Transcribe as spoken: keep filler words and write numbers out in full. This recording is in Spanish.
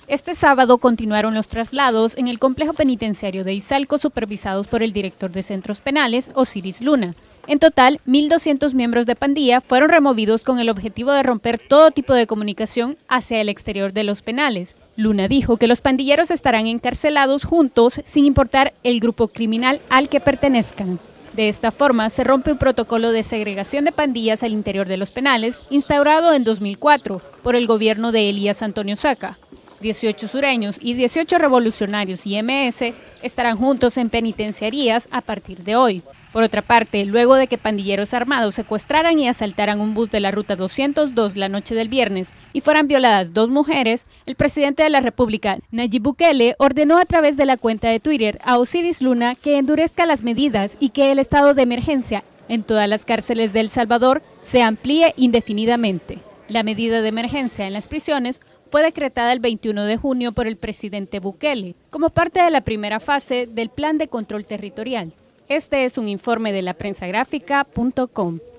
Este sábado continuaron los traslados en el complejo penitenciario de Izalco supervisados por el director de centros penales, Osiris Luna. En total, mil doscientos miembros de pandilla fueron removidos con el objetivo de romper todo tipo de comunicación hacia el exterior de los penales. Luna dijo que los pandilleros estarán encarcelados juntos sin importar el grupo criminal al que pertenezcan. De esta forma, se rompe un protocolo de segregación de pandillas al interior de los penales instaurado en dos mil cuatro por el gobierno de Elías Antonio Saca. dieciocho sureños y dieciocho revolucionarios y eme ese estarán juntos en penitenciarías a partir de hoy. Por otra parte, luego de que pandilleros armados secuestraran y asaltaran un bus de la ruta doscientos dos la noche del viernes y fueran violadas dos mujeres, el presidente de la República, Nayib Bukele, ordenó a través de la cuenta de Twitter a Osiris Luna que endurezca las medidas y que el estado de emergencia en todas las cárceles de El Salvador se amplíe indefinidamente. La medida de emergencia en las prisiones fue decretada el veintiuno de junio por el presidente Bukele, como parte de la primera fase del Plan de Control Territorial. Este es un informe de la prensa gráfica punto com.